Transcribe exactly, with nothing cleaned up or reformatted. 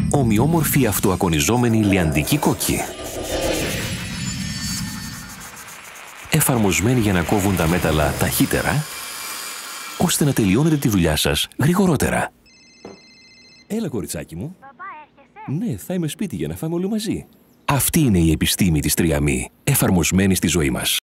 Ομοιόμορφοι αυτοακονιζόμενοι λιαντικοί κόκκι. Εφαρμοσμένοι για να κόβουν τα μέταλλα ταχύτερα, ώστε να τελειώνετε τη δουλειά σας γρηγορότερα. Έλα, κοριτσάκι μου. Μπαμπά, έρχεσαι? Ναι, θα είμαι σπίτι για να φάμε όλοι μαζί. Αυτή είναι η επιστήμη της τριαμή, εφαρμοσμένη στη ζωή μας.